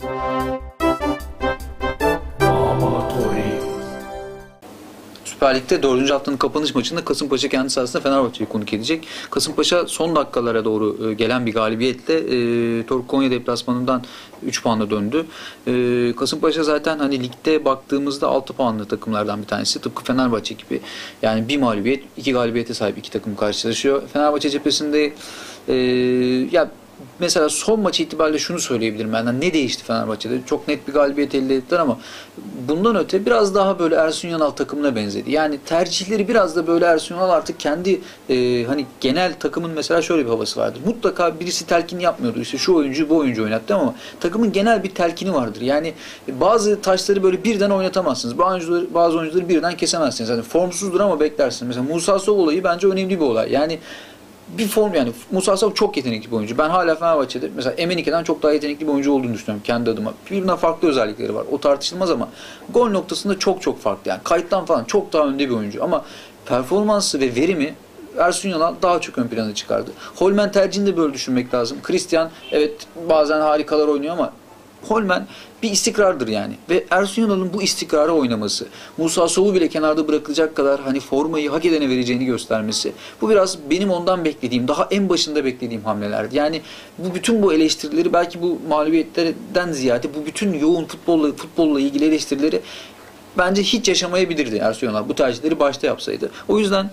Süper Lig'de 4. haftanın kapanış maçında Kasımpaşa kendi sahasında Fenerbahçe'yi konuk edecek. Kasımpaşa son dakikalara doğru gelen bir galibiyetle Torku Konya deplasmanından 3 puanla döndü. Kasımpaşa zaten hani ligde baktığımızda 6 puanlı takımlardan bir tanesi. Tıpkı Fenerbahçe gibi. Yani bir mağlubiyet, 2 galibiyete sahip iki takım karşılaşıyor. Fenerbahçe cephesinde ya mesela son maç itibariyle şunu söyleyebilirim benden. Ne değişti Fenerbahçe'de? Çok net bir galibiyet elde ettiler ama bundan öte biraz daha böyle Ersun Yanal takımına benzedi. Yani tercihleri biraz da böyle Ersun Yanal artık kendi hani genel takımın mesela şöyle bir havası vardır. Mutlaka birisi telkin yapmıyordu. İşte şu oyuncu bu oyuncu oynattı ama takımın genel bir telkini vardır. Yani bazı taşları böyle birden oynatamazsınız. Bazı oyuncuları birden kesemezsiniz. Yani formsuzdur ama beklersiniz. Mesela Musa Sow olayı bence önemli bir olay. Yani bir form, yani Musa Sow çok yetenekli bir oyuncu. Ben hala Fenerbahçe'de mesela Emenike'den çok daha yetenekli bir oyuncu olduğunu düşünüyorum kendi adıma. Birbirinden farklı özellikleri var. O tartışılmaz ama gol noktasında çok farklı. Yani kayıttan falan çok daha önde bir oyuncu ama performansı ve verimi Ersun Yanal daha çok ön plana çıkardı. Holmen tercihini de böyle düşünmek lazım. Christian evet bazen harikalar oynuyor ama Holmen bir istikrardır yani. Ve Ersun Yanal'ın bu istikrarı oynaması, Musa Sow'u bile kenarda bırakılacak kadar hani formayı hak edene vereceğini göstermesi. Bu biraz benim ondan beklediğim, daha en başında beklediğim hamlelerdi. Yani bütün bu eleştirileri belki bu mağlubiyetlerden ziyade bu bütün yoğun futbolla ilgili eleştirileri bence hiç yaşamayabilirdi Ersun Yanal bu tercihleri başta yapsaydı. O yüzden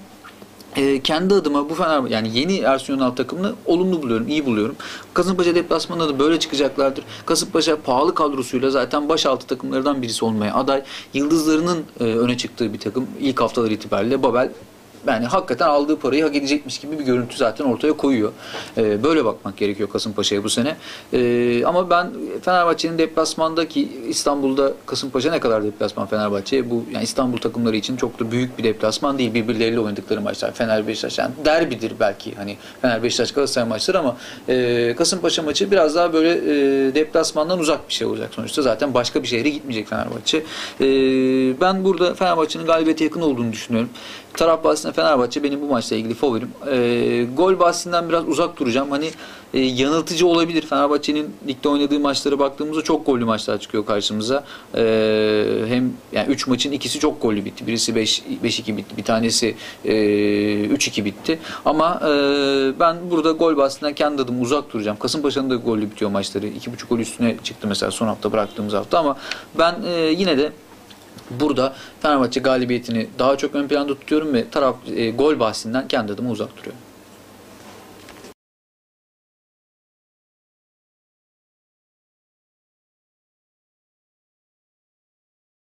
kendi adıma bu Fenerbahçe yani yeni Ersun Yanal takımını olumlu buluyorum, iyi buluyorum. Kasımpaşa deplasmanında da böyle çıkacaklardır. Kasımpaşa pahalı kadrosuyla zaten başaltı takımlardan birisi olmaya aday. Yıldızlarının öne çıktığı bir takım ilk haftalar itibariyle Babel yani hakikaten aldığı parayı hak edecekmiş gibi bir görüntü zaten ortaya koyuyor. Böyle bakmak gerekiyor Kasımpaşa'ya bu sene. Ama ben Fenerbahçe'nin deplasmandaki İstanbul'da Kasımpaşa ne kadar deplasman Fenerbahçe bu yani İstanbul takımları için çok da büyük bir deplasman değil. Birbirleriyle oynadıkları maçlar. Fener Beşiktaş yani derbidir belki hani Fener Beşiktaş Galatasaray maçları ama Kasımpaşa maçı biraz daha böyle deplasmandan uzak bir şey olacak sonuçta. Zaten başka bir şehre gitmeyecek Fenerbahçe. Ben burada Fenerbahçe'nin galibiyete yakın olduğunu düşünüyorum. Taraf bahsinde Fenerbahçe benim bu maçla ilgili favorim. Gol bahsinden biraz uzak duracağım. Hani yanıltıcı olabilir. Fenerbahçe'nin ligde oynadığı maçlara baktığımızda çok gollü maçlar çıkıyor karşımıza. Hem yani 3 maçın ikisi çok gollü bitti. Birisi 5-2 bitti. Bir tanesi 3-2 bitti. Ama ben burada gol bahsinden kendi adıma uzak duracağım. Kasımpaşa'nın da gollü bitiyor maçları. 2,5 gol üstüne çıktı mesela son hafta bıraktığımız hafta ama ben yine de burada Fenerbahçe galibiyetini daha çok ön planda tutuyorum ve gol bahsinden kendi adıma uzak duruyorum.